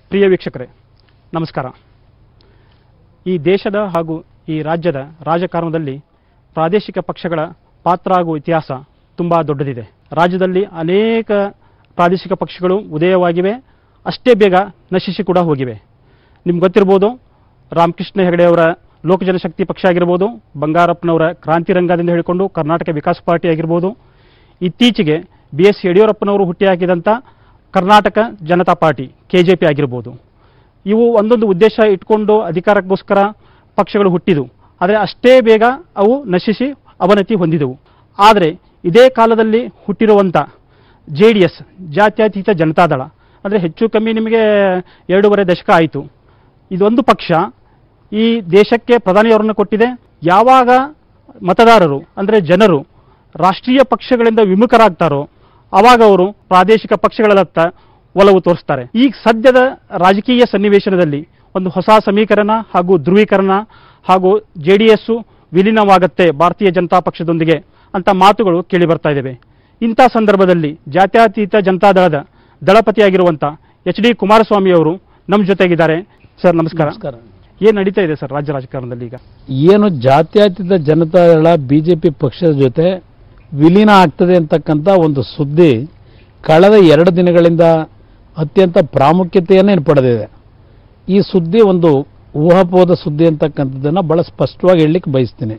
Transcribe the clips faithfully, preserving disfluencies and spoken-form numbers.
ಪ್ರಿಯ ವೀಕ್ಷಕರೇ ನಮಸ್ಕಾರ. ಈ ದೇಶದ ಹಾಗೂ ಈ ರಾಜ್ಯದ ರಾಜಕಾರಣದಲ್ಲಿ ಪ್ರಾದೇಶಿಕ ಪಕ್ಷಗಳ ಪಾತ್ರ ಹಾಗೂ ಇತಿಹಾಸ ತುಂಬ ದೊಡ್ಡದಿದೆ. ರಾಜ್ಯದಲ್ಲಿ ಅನೇಕ ಪ್ರಾದೇಶಿಕ ಪಕ್ಷಗಳು ಉದಯವಾಗಿವೆ, ಅಷ್ಟೇ ಬೇಗ ನಶಿಸಿ ಕೂಡ ಹೋಗಿವೆ. ನಿಮ್ಗೆ ಗೊತ್ತಿರ್ಬೋದು, ರಾಮಕೃಷ್ಣ ಹೆಗಡೆಯವರ ಲೋಕಜನಶಕ್ತಿ ಪಕ್ಷ ಆಗಿರ್ಬೋದು, ಬಂಗಾರಪ್ಪನವರ ಕ್ರಾಂತಿರಂಗದಿಂದ ಹೇಳಿಕೊಂಡು ಕರ್ನಾಟಕ ವಿಕಾಸ ಪಾರ್ಟಿ ಆಗಿರ್ಬೋದು, ಇತ್ತೀಚೆಗೆ ಬಿ ಎಸ್ ಯಡಿಯೂರಪ್ಪನವರು ಹುಟ್ಟಿ ಹಾಕಿದಂಥ Karnataka Janata party K J P ಆಗಿರ್ಬೋದು. ಇವು ಒಂದೊಂದು ಉದ್ದೇಶ ಇಟ್ಕೊಂಡು ಅಧಿಕಾರಕ್ಕೋಸ್ಕರ ಪಕ್ಷಗಳು ಹುಟ್ಟಿದವು, ಆದರೆ ಅಷ್ಟೇ ಬೇಗ ಅವು ನಶಿಸಿ ಅವನತಿ ಹೊಂದಿದವು. ಆದರೆ ಇದೇ ಕಾಲದಲ್ಲಿ ಹುಟ್ಟಿರುವಂಥ ಜೆ ಡಿ ಎಸ್ ಜಾತ್ಯತೀತ ಜನತಾದಳ ಅಂದರೆ ಹೆಚ್ಚು ಕಮ್ಮಿ ನಿಮಗೆ ಎರಡೂವರೆ ದಶಕ ಆಯಿತು. ಇದೊಂದು ಪಕ್ಷ ಈ ದೇಶಕ್ಕೆ ಪ್ರಧಾನಿಯವರನ್ನು ಕೊಟ್ಟಿದೆ. ಯಾವಾಗ ಮತದಾರರು ಅಂದರೆ ಜನರು ರಾಷ್ಟ್ರೀಯ ಪಕ್ಷಗಳಿಂದ ವಿಮುಖರಾಗ್ತಾರೋ ಆವಾಗ ಅವರು ಪ್ರಾದೇಶಿಕ ಪಕ್ಷಗಳತ್ತ ಒಲವು ತೋರಿಸ್ತಾರೆ. ಈಗ ಸದ್ಯದ ರಾಜಕೀಯ ಸನ್ನಿವೇಶದಲ್ಲಿ ಒಂದು ಹೊಸ ಸಮೀಕರಣ ಹಾಗೂ ಧ್ರುವೀಕರಣ ಹಾಗೂ ಜೆ ಡಿ ಎಸ್ಸು ವಿಲೀನವಾಗುತ್ತೆ ಭಾರತೀಯ ಜನತಾ ಪಕ್ಷದೊಂದಿಗೆ ಅಂತ ಮಾತುಗಳು ಕೇಳಿ ಬರ್ತಾ ಇದ್ದಾವೆ. ಇಂಥ ಸಂದರ್ಭದಲ್ಲಿ ಜಾತ್ಯತೀತ ಜನತಾದಳದ ದಳಪತಿಯಾಗಿರುವಂಥ ಎಚ್ ಡಿ ಕುಮಾರಸ್ವಾಮಿ ಅವರು ನಮ್ಮ ಜೊತೆಗಿದ್ದಾರೆ. ಸರ್ ನಮಸ್ಕಾರ. ಏನು ನಡೀತಾ ಇದೆ ಸರ್ ರಾಜ್ಯ ರಾಜಕಾರಣದಲ್ಲಿ ಈಗ? ಏನು ಜಾತ್ಯತೀತ ಜನತಾದಳ ಬಿಜೆಪಿ ಪಕ್ಷದ ಜೊತೆ ವಿಲೀನ ಆಗ್ತದೆ ಅಂತಕ್ಕಂಥ ಒಂದು ಸುದ್ದಿ ಕಳೆದ ಎರಡು ದಿನಗಳಿಂದ ಅತ್ಯಂತ ಪ್ರಾಮುಖ್ಯತೆಯನ್ನು ಪಡೆದಿದೆ. ಈ ಸುದ್ದಿ ಒಂದು ಊಹಾಪೋಹದ ಸುದ್ದಿ ಅಂತಕ್ಕಂಥದ್ದನ್ನು ಭಾಳ ಸ್ಪಷ್ಟವಾಗಿ ಹೇಳಲಿಕ್ಕೆ ಬಯಸ್ತೀನಿ.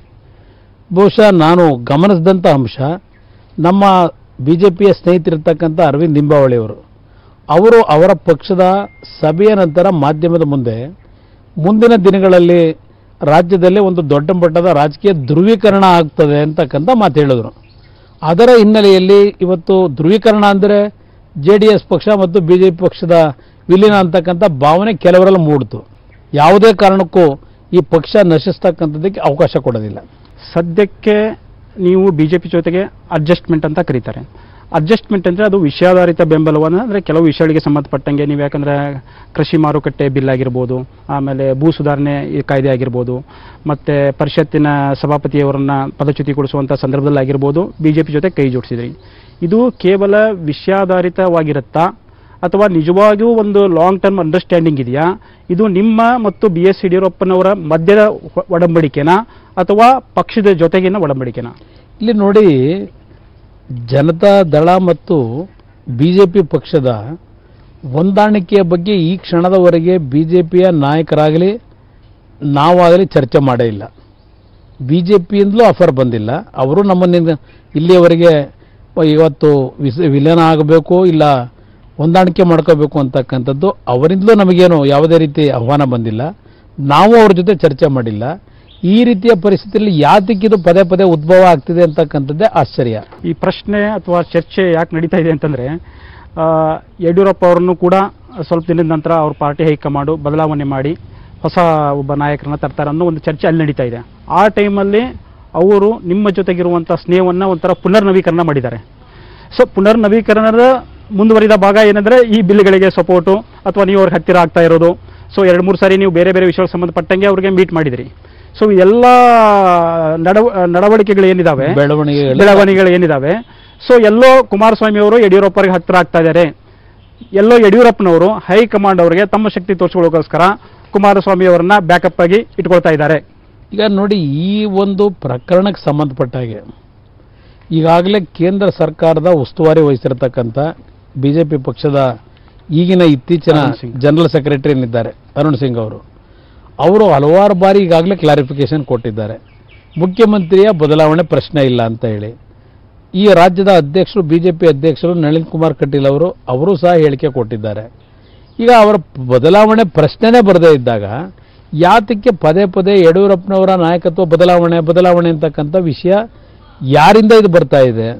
ಬಹುಶಃ ನಾನು ಗಮನಿಸಿದಂಥ ಅಂಶ, ನಮ್ಮ ಬಿ ಜೆ ಪಿಯ ಸ್ನೇಹಿತರಿರ್ತಕ್ಕಂಥ ಅರವಿಂದ್ ಲಿಂಬಾವಳಿಯವರು ಅವರು ಅವರ ಪಕ್ಷದ ಸಭೆಯ ನಂತರ ಮಾಧ್ಯಮದ ಮುಂದೆ ಮುಂದಿನ ದಿನಗಳಲ್ಲಿ ರಾಜ್ಯದಲ್ಲಿ ಒಂದು ದೊಡ್ಡ ಮಟ್ಟದ ರಾಜಕೀಯ ಧ್ರುವೀಕರಣ ಆಗ್ತದೆ ಅಂತಕ್ಕಂಥ ಮಾತು ಹೇಳಿದ್ರು. ಅದರ ಹಿನ್ನೆಲೆಯಲ್ಲಿ ಇವತ್ತು ಧ್ರುವೀಕರಣ ಅಂದರೆ ಜೆ ಡಿ ಎಸ್ ಪಕ್ಷ ಮತ್ತು ಬಿ ಜೆ ಪಿ ಪಕ್ಷದ ವಿಲೀನ ಅಂತಕ್ಕಂಥ ಭಾವನೆ ಕೆಲವರೆಲ್ಲ ಮೂಡಿತು. ಯಾವುದೇ ಕಾರಣಕ್ಕೂ ಈ ಪಕ್ಷ ನಶಿಸ್ತಕ್ಕಂಥದ್ದಕ್ಕೆ ಅವಕಾಶ ಕೊಡೋದಿಲ್ಲ. ಸದ್ಯಕ್ಕೆ ನೀವು ಬಿ ಜೆ ಪಿ ಜೊತೆಗೆ ಅಡ್ಜಸ್ಟ್ಮೆಂಟ್ ಅಂತ ಕರೀತಾರೆ. ಅಡ್ಜಸ್ಟ್ಮೆಂಟ್ ಅಂದರೆ ಅದು ವಿಷಯಾಧಾರಿತ ಬೆಂಬಲವನ್ನು, ಅಂದರೆ ಕೆಲವು ವಿಷಯಗಳಿಗೆ ಸಂಬಂಧಪಟ್ಟಂಗೆ ನೀವು ಯಾಕಂದರೆ ಕೃಷಿ ಮಾರುಕಟ್ಟೆ ಬಿಲ್ ಆಗಿರ್ಬೋದು, ಆಮೇಲೆ ಭೂ ಸುಧಾರಣೆ ಕಾಯ್ದೆ ಆಗಿರ್ಬೋದು, ಮತ್ತು ಪರಿಷತ್ತಿನ ಸಭಾಪತಿಯವರನ್ನು ಪದಚ್ಯುತಿಗೊಳಿಸುವಂಥ ಸಂದರ್ಭದಲ್ಲಿ ಆಗಿರ್ಬೋದು ಬಿ ಜೆ ಪಿ ಜೊತೆ ಕೈ ಜೋಡಿಸಿದ್ರಿ. ಇದು ಕೇವಲ ವಿಷಯಾಧಾರಿತವಾಗಿರುತ್ತಾ ಅಥವಾ ನಿಜವಾಗಿಯೂ ಒಂದು ಲಾಂಗ್ ಟರ್ಮ್ ಅಂಡರ್ಸ್ಟ್ಯಾಂಡಿಂಗ್ ಇದೆಯಾ? ಇದು ನಿಮ್ಮ ಮತ್ತು ಬಿ ಎಸ್ ಯಡಿಯೂರಪ್ಪನವರ ಮಧ್ಯದ ಒಡಂಬಡಿಕೆನಾ ಅಥವಾ ಪಕ್ಷದ ಜೊತೆಗಿನ ಒಡಂಬಡಿಕೆನಾ? ಇಲ್ಲಿ ನೋಡಿ, ಜನತಾ ದಳ ಮತ್ತು ಬಿ ಜೆ ಪಿ ಪಕ್ಷದ ಹೊಂದಾಣಿಕೆಯ ಬಗ್ಗೆ ಈ ಕ್ಷಣದವರೆಗೆ ಬಿ ಜೆ ಪಿಯ ನಾಯಕರಾಗಲಿ ನಾವಾಗಲಿ ಚರ್ಚೆ ಮಾಡೇ ಇಲ್ಲ. ಬಿ ಜೆ ಪಿಯಿಂದಲೂ ಆಫರ್ ಬಂದಿಲ್ಲ. ಅವರು ನಮ್ಮನ್ನು ಇಲ್ಲಿಯವರೆಗೆ ಇವತ್ತು ವಿಸ್ ವಿಲೀನ ಆಗಬೇಕು ಇಲ್ಲ ಹೊಂದಾಣಿಕೆ ಮಾಡ್ಕೋಬೇಕು ಅಂತಕ್ಕಂಥದ್ದು ಅವರಿಂದಲೂ ನಮಗೇನು ಯಾವುದೇ ರೀತಿ ಆಹ್ವಾನ ಬಂದಿಲ್ಲ. ನಾವು ಅವ್ರ ಜೊತೆ ಚರ್ಚೆ ಮಾಡಿಲ್ಲ. ಈ ರೀತಿಯ ಪರಿಸ್ಥಿತಿಯಲ್ಲಿ ಯಾತಕ್ಕಿದು ಪದೇ ಪದೇ ಉದ್ಭವ ಆಗ್ತಿದೆ ಅಂತಕ್ಕಂಥದ್ದೇ ಆಶ್ಚರ್ಯ. ಈ ಪ್ರಶ್ನೆ ಅಥವಾ ಚರ್ಚೆ ಯಾಕೆ ನಡೀತಾ ಇದೆ ಅಂತಂದರೆ, ಯಡಿಯೂರಪ್ಪ ಅವರನ್ನು ಕೂಡ ಸ್ವಲ್ಪ ದಿನದ ನಂತರ ಅವ್ರ ಪಾರ್ಟಿ ಹೈಕಮಾಂಡು ಬದಲಾವಣೆ ಮಾಡಿ ಹೊಸ ಒಬ್ಬ ನಾಯಕರನ್ನ ತರ್ತಾರೆ ಅನ್ನೋ ಒಂದು ಚರ್ಚೆ ಅಲ್ಲಿ ನಡೀತಾ ಇದೆ. ಆ ಟೈಮಲ್ಲಿ ಅವರು ನಿಮ್ಮ ಜೊತೆಗಿರುವಂಥ ಸ್ನೇಹವನ್ನು ಒಂಥರ ಪುನರ್ನವೀಕರಣ ಮಾಡಿದ್ದಾರೆ. ಸೊ ಪುನರ್ನವೀಕರಣದ ಮುಂದುವರಿದ ಭಾಗ ಏನಂದರೆ ಈ ಬಿಲ್ಗಳಿಗೆ ಸಪೋರ್ಟು ಅಥವಾ ನೀವು ಅವ್ರಿಗೆ ಹತ್ತಿರ ಆಗ್ತಾ ಇರೋದು. ಸೊ ಎರಡು ಮೂರು ಸಾರಿ ನೀವು ಬೇರೆ ಬೇರೆ ವಿಷಯಕ್ಕೆ ಸಂಬಂಧಪಟ್ಟಂಗೆ ಅವ್ರಿಗೆ ಮೀಟ್ ಮಾಡಿದಿರಿ. ಸೊ ಎಲ್ಲ ನಡವ ನಡವಳಿಕೆಗಳು ಏನಿದಾವೆ, ಬೆಳವಣಿಗೆಗಳು ಏನಿದಾವೆ, ಸೊ ಎಲ್ಲೋ ಕುಮಾರಸ್ವಾಮಿ ಅವರು ಯಡಿಯೂರಪ್ಪರಿಗೆ ಹತ್ತಿರ ಆಗ್ತಾ ಇದ್ದಾರೆ, ಎಲ್ಲೋ ಯಡಿಯೂರಪ್ಪನವರು ಹೈಕಮಾಂಡ್ ಅವರಿಗೆ ತಮ್ಮ ಶಕ್ತಿ ತೋರಿಸ್ಕೊಳ್ಳೋಕ್ಕೋಸ್ಕರ ಕುಮಾರಸ್ವಾಮಿ ಅವರನ್ನ ಬ್ಯಾಕಪ್ ಆಗಿ ಇಟ್ಕೊಳ್ತಾ ಇದ್ದಾರೆ. ಈಗ ನೋಡಿ, ಈ ಒಂದು ಪ್ರಕರಣಕ್ಕೆ ಸಂಬಂಧಪಟ್ಟ ಹಾಗೆ ಈಗಾಗಲೇ ಕೇಂದ್ರ ಸರ್ಕಾರದ ಉಸ್ತುವಾರಿ ವಹಿಸಿರ್ತಕ್ಕಂಥ ಬಿ ಜೆ ಪಿ ಪಕ್ಷದ ಈಗಿನ ಇತ್ತೀಚಿನ ಜನರಲ್ ಸೆಕ್ರೆಟರಿ ಏನಿದ್ದಾರೆ ಅರುಣ್ ಸಿಂಗ್ ಅವರು ಅವರು ಹಲವಾರು ಬಾರಿ ಈಗಾಗಲೇ ಕ್ಲಾರಿಫಿಕೇಶನ್ ಕೊಟ್ಟಿದ್ದಾರೆ. ಮುಖ್ಯಮಂತ್ರಿಯ ಬದಲಾವಣೆ ಪ್ರಶ್ನೆ ಇಲ್ಲ ಅಂತ ಹೇಳಿ. ಈ ರಾಜ್ಯದ ಅಧ್ಯಕ್ಷರು ಬಿ ಜೆ ಪಿ ಅಧ್ಯಕ್ಷರು ನಳಿನ್ ಕುಮಾರ್ ಕಟೀಲ್ ಅವರು ಅವರು ಸಹ ಹೇಳಿಕೆ ಕೊಟ್ಟಿದ್ದಾರೆ. ಈಗ ಅವರ ಬದಲಾವಣೆ ಪ್ರಶ್ನೆನೇ ಬರದೇ ಇದ್ದಾಗ ಯಾತಕ್ಕೆ ಪದೇ ಪದೇ ಯಡಿಯೂರಪ್ಪನವರ ನಾಯಕತ್ವ ಬದಲಾವಣೆ ಬದಲಾವಣೆ ಅಂತಕ್ಕಂಥ ವಿಷಯ ಯಾರಿಂದ ಇದು ಬರ್ತಾ ಇದೆ?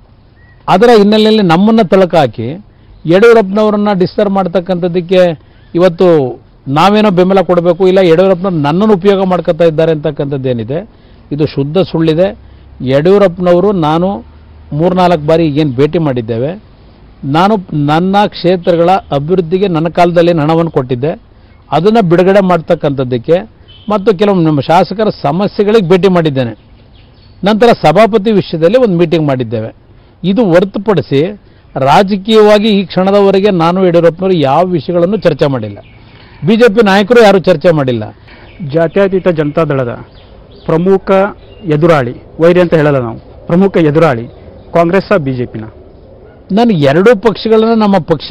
ಅದರ ಹಿನ್ನೆಲೆಯಲ್ಲಿ ನಮ್ಮನ್ನು ತಳಕ ಹಾಕಿ ಯಡಿಯೂರಪ್ಪನವರನ್ನು ಡಿಸ್ಟರ್ಬ್ ಮಾಡ್ತಕ್ಕಂಥದ್ದಕ್ಕೆ ಇವತ್ತು ನಾವೇನೋ ಬೆಂಬಲ ಕೊಡಬೇಕು, ಇಲ್ಲ ಯಡಿಯೂರಪ್ಪನವ್ರು ನನ್ನನ್ನು ಉಪಯೋಗ ಮಾಡ್ಕೊತಾ ಇದ್ದಾರೆ ಅಂತಕ್ಕಂಥದ್ದೇನಿದೆ ಇದು ಶುದ್ಧ ಸುಳ್ಳಿದೆ. ಯಡಿಯೂರಪ್ಪನವರು ನಾನು ಮೂರ್ನಾಲ್ಕು ಬಾರಿ ಈಗೇನು ಭೇಟಿ ಮಾಡಿದ್ದೇವೆ. ನಾನು ನನ್ನ ಕ್ಷೇತ್ರಗಳ ಅಭಿವೃದ್ಧಿಗೆ ನನ್ನ ಕಾಲದಲ್ಲಿ ಹಣವನ್ನು ಕೊಟ್ಟಿದ್ದೆ. ಅದನ್ನು ಬಿಡುಗಡೆ ಮಾಡ್ತಕ್ಕಂಥದ್ದಕ್ಕೆ ಮತ್ತು ಕೆಲವು ನಮ್ಮ ಶಾಸಕರ ಸಮಸ್ಯೆಗಳಿಗೆ ಭೇಟಿ ಮಾಡಿದ್ದೇನೆ. ನಂತರ ಸಭಾಪತಿ ವಿಷಯದಲ್ಲಿ ಒಂದು ಮೀಟಿಂಗ್ ಮಾಡಿದ್ದೇವೆ. ಇದು ಹೊರತುಪಡಿಸಿ ರಾಜಕೀಯವಾಗಿ ಈ ಕ್ಷಣದವರೆಗೆ ನಾನು ಯಡಿಯೂರಪ್ಪನವರು ಯಾವ ವಿಷಯಗಳನ್ನು ಚರ್ಚೆ ಮಾಡಿಲ್ಲ. ಬಿಜೆಪಿ ನಾಯಕರು ಯಾರು ಚರ್ಚೆ ಮಾಡಿಲ್ಲ. ಜಾತ್ಯತೀತ ಜನತಾದಳದ ಪ್ರಮುಖ ಎದುರಾಳಿ, ವೈರಿ ಅಂತ ಹೇಳಲ್ಲ ನಾವು, ಪ್ರಮುಖ ಎದುರಾಳಿ ಕಾಂಗ್ರೆಸ್ ಬಿಜೆಪಿನ? ನಾನು ಎರಡೂ ಪಕ್ಷಗಳನ್ನ ನಮ್ಮ ಪಕ್ಷ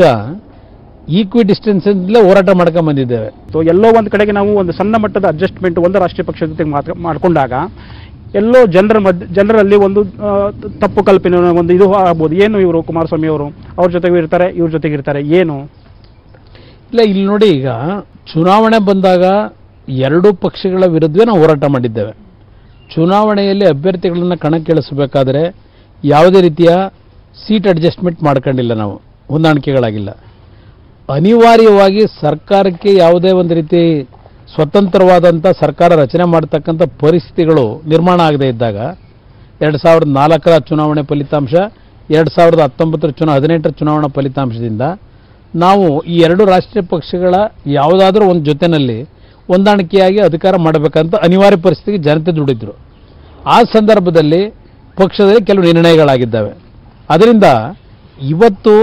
ಈಕ್ವಿ ಡಿಸ್ಟೆನ್ಸ್ಲೇ ಹೋರಾಟ ಮಾಡ್ಕೊಂಡು ಬಂದಿದ್ದೇವೆ. ಸೊ ಎಲ್ಲೋ ಒಂದು ಕಡೆಗೆ ನಾವು ಒಂದು ಸಣ್ಣ ಮಟ್ಟದ ಅಡ್ಜಸ್ಟ್ಮೆಂಟ್ ಒಂದು ರಾಷ್ಟ್ರೀಯ ಪಕ್ಷದ ಜೊತೆಗೆ ಮಾತ್ರ ಮಾಡಿಕೊಂಡಾಗ ಎಲ್ಲೋ ಜನರ ಮಧ್ಯ ಜನರಲ್ಲಿ ಒಂದು ಆ, ತಪ್ಪು ಕಲ್ಪನೆ ಒಂದು ಇದು ಆಗ್ಬೋದು. ಏನು ಇವರು ಕುಮಾರಸ್ವಾಮಿ ಅವರು ಅವ್ರ ಜೊತೆಗೂ ಇರ್ತಾರೆ, ಇವ್ರ ಜೊತೆಗೆ ಇರ್ತಾರೆ, ಏನು ಇಲ್ಲ. ಇಲ್ಲಿ ನೋಡಿ, ಈಗ ಚುನಾವಣೆ ಬಂದಾಗ ಎರಡೂ ಪಕ್ಷಗಳ ವಿರುದ್ಧವೇ ನಾವು ಹೋರಾಟ ಮಾಡಿದ್ದೇವೆ. ಚುನಾವಣೆಯಲ್ಲಿ ಅಭ್ಯರ್ಥಿಗಳನ್ನು ಕಣಕ್ಕಿಳಿಸಬೇಕಾದ್ರೆ ಯಾವುದೇ ರೀತಿಯ ಸೀಟ್ ಅಡ್ಜಸ್ಟ್ಮೆಂಟ್ ಮಾಡ್ಕೊಂಡಿಲ್ಲ, ನಾವು ಹೊಂದಾಣಿಕೆಗಳಾಗಿಲ್ಲ. ಅನಿವಾರ್ಯವಾಗಿ ಸರ್ಕಾರಕ್ಕೆ ಯಾವುದೇ ಒಂದು ರೀತಿ ಸ್ವತಂತ್ರವಾದಂಥ ಸರ್ಕಾರ ರಚನೆ ಮಾಡ್ತಕ್ಕಂಥ ಪರಿಸ್ಥಿತಿಗಳು ನಿರ್ಮಾಣ ಆಗದೇ ಇದ್ದಾಗ ಎರಡು ಸಾವಿರದ ನಾಲ್ಕರ ಚುನಾವಣೆ ಫಲಿತಾಂಶ, ಎರಡು ಸಾವಿರದ ಹತ್ತೊಂಬತ್ತರ ಚುನಾ ಹದಿನೆಂಟರ ಚುನಾವಣಾ ಫಲಿತಾಂಶದಿಂದ ನಾವು ಈ ಎರಡು ರಾಷ್ಟ್ರೀಯ ಪಕ್ಷಗಳ ಯಾವುದಾದ್ರೂ ಒಂದು ಜೊತೆಯಲ್ಲಿ ಹೊಂದಾಣಿಕೆಯಾಗಿ ಅಧಿಕಾರ ಮಾಡಬೇಕಂತ ಅನಿವಾರ್ಯ ಪರಿಸ್ಥಿತಿಗೆ ಜನತೆ ದುಡಿದ್ರು. ಆ ಸಂದರ್ಭದಲ್ಲಿ ಪಕ್ಷದಲ್ಲಿ ಕೆಲವು ನಿರ್ಣಯಗಳಾಗಿದ್ದಾವೆ. ಅದರಿಂದ ಇವತ್ತು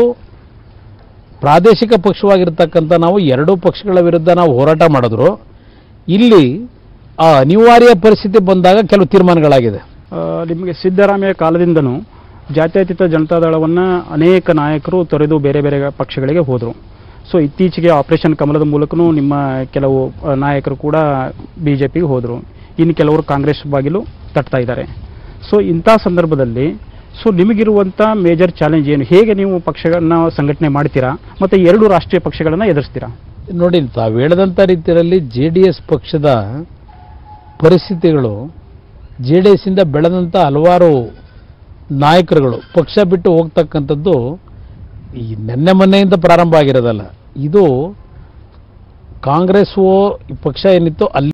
ಪ್ರಾದೇಶಿಕ ಪಕ್ಷವಾಗಿರ್ತಕ್ಕಂಥ ನಾವು ಎರಡೂ ಪಕ್ಷಗಳ ವಿರುದ್ಧ ನಾವು ಹೋರಾಟ ಮಾಡಿದ್ರು. ಇಲ್ಲಿ ಆ ಅನಿವಾರ್ಯ ಪರಿಸ್ಥಿತಿ ಬಂದಾಗ ಕೆಲವು ತೀರ್ಮಾನಗಳಾಗಿದೆ. ಆ, ನಿಮಗೆ ಸಿದ್ದರಾಮಯ್ಯ ಕಾಲದಿಂದನೂ ಜಾತ್ಯತೀತ ಜನತಾದಳವನ್ನು ಅನೇಕ ನಾಯಕರು ತೊರೆದು ಬೇರೆ ಬೇರೆ ಪಕ್ಷಗಳಿಗೆ ಹೋದರು. ಸೊ ಇತ್ತೀಚೆಗೆ ಆಪರೇಷನ್ ಕಮಲದ ಮೂಲಕನೂ ನಿಮ್ಮ ಕೆಲವು ಆ, ನಾಯಕರು ಕೂಡ ಬಿ ಜೆ ಪಿಗೆ ಹೋದರು. ಇನ್ನು ಕೆಲವರು ಕಾಂಗ್ರೆಸ್ ಬಾಗಿಲು ತಟ್ತಾ ಇದ್ದಾರೆ. ಸೊ ಇಂಥ ಸಂದರ್ಭದಲ್ಲಿ ಸೊ ನಿಮಗಿರುವಂಥ ಮೇಜರ್ ಚಾಲೆಂಜ್ ಏನು? ಹೇಗೆ ನೀವು ಪಕ್ಷಗಳನ್ನ ಸಂಘಟನೆ ಮಾಡ್ತೀರಾ ಮತ್ತು ಎರಡು ರಾಷ್ಟ್ರೀಯ ಪಕ್ಷಗಳನ್ನು ಎದುರಿಸ್ತೀರಾ? ನೋಡಿ, ತಾವು ಹೇಳಿದಂಥ ರೀತಿಯಲ್ಲಿ ಜೆ ಡಿ ಎಸ್ ಪಕ್ಷದ ಪರಿಸ್ಥಿತಿಗಳು, ಜೆ ಡಿ ಎಸ್ ಇಂದ ಬೆಳೆದಂಥ ಹಲವಾರು ನಾಯಕರುಗಳು ಪಕ್ಷ ಬಿಟ್ಟು ಹೋಗ್ತಕ್ಕಂಥದ್ದು ಈ ನೆನ್ನೆ ಮೊನ್ನೆಯಿಂದ ಪ್ರಾರಂಭ ಆಗಿರೋದಲ್ಲ. ಇದು ಕಾಂಗ್ರೆಸ್ ಪಕ್ಷ ಏನಿತ್ತು ಅಲ್ಲಿ